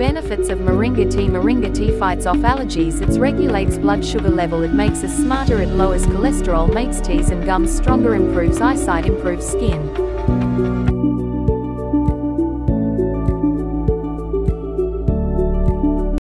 Benefits of Moringa tea. Moringa tea fights off allergies, it regulates blood sugar level, it makes us smarter, it lowers cholesterol, makes teeth and gums stronger, improves eyesight, improves skin.